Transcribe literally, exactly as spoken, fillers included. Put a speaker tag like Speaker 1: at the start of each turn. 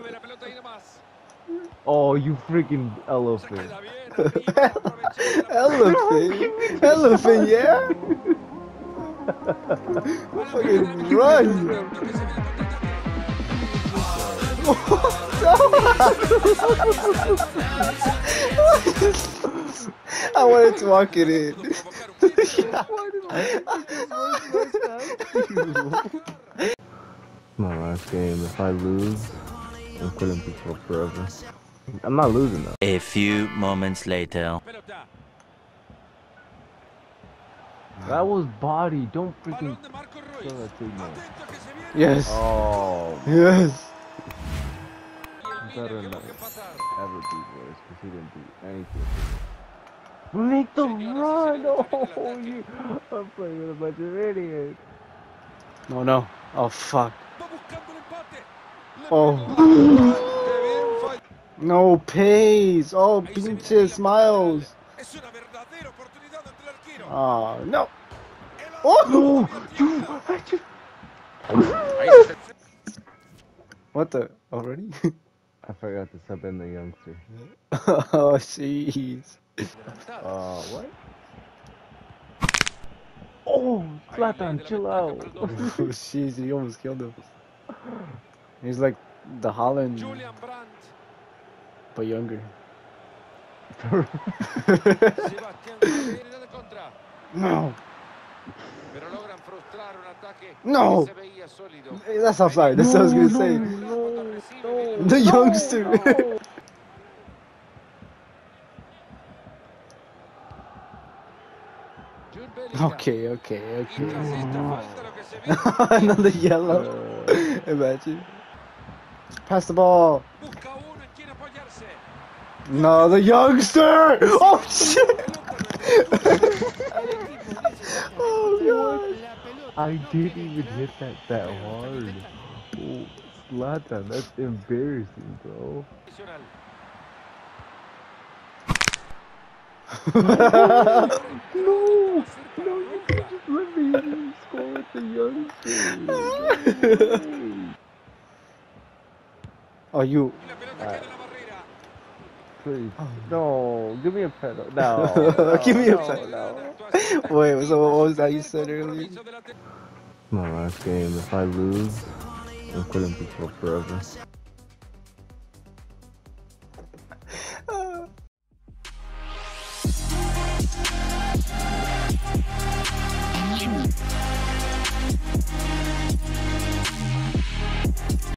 Speaker 1: Oh, you freaking elephant.
Speaker 2: Elephant? Elephant, yeah? Fucking run! I wanted to walk it in.
Speaker 1: My last game. If I lose, I'm quitting people forever. I'm not losing though.
Speaker 3: A few moments later.
Speaker 1: That was body. Don't freaking throw that signal.
Speaker 2: Yes.
Speaker 1: Oh.
Speaker 2: Yes.
Speaker 1: Better not ever beat Royce because he didn't do anything. Make the run! Oh, you! I'm playing with a bunch of idiots.
Speaker 2: No, no. Oh, fuck. Oh. No pace. Oh, pinches smiles. Oh, no. Oh,
Speaker 1: no! You! I just...
Speaker 2: What the? Already?
Speaker 1: I forgot to sub in the youngster.
Speaker 2: Oh, jeez.
Speaker 1: Uh, what? Oh, Zlatan, chill out.
Speaker 2: Oh, jeez, he almost killed him. He's like the Holland, but younger. No. No. That's offside. That's what I was gonna say.
Speaker 1: No, no,
Speaker 2: The youngster.
Speaker 1: No.
Speaker 2: Okay, okay, okay. Another yellow. Uh, Imagine. Pass the ball. No, the youngster. Oh shit. Oh god.
Speaker 1: I didn't even hit that that hard. Oh, Zlatan, that's embarrassing, bro. No, no, you can just let me score with the youngsters.
Speaker 2: Oh, you.
Speaker 1: Right. Please. No, give me a pedal. No. no
Speaker 2: Give me a
Speaker 1: no,
Speaker 2: pedal.
Speaker 1: No.
Speaker 2: Wait, so what was that you said earlier?
Speaker 1: My last game. If I lose, I'm quitting people forever.